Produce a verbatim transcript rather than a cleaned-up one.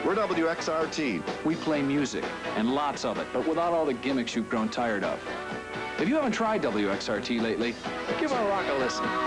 We're W X R T. We play music, and lots of it, but without all the gimmicks you've grown tired of. If you haven't tried W X R T lately, give our rock a listen.